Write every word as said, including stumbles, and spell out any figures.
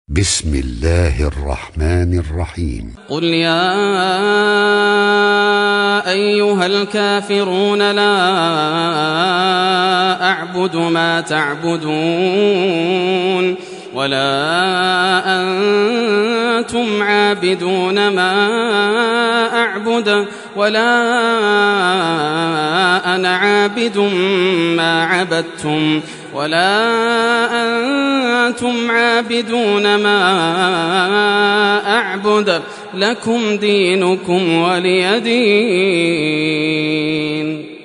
بسم الله الرحمن الرحيم. قل يا أيها الكافرون لا أعبد ما تعبدون ولا أنتم عابدون ما أعبد ولا أنا عابد ما عبدتم ولا أنتم عابدون ما أعبد لكم دينكم ولي دين.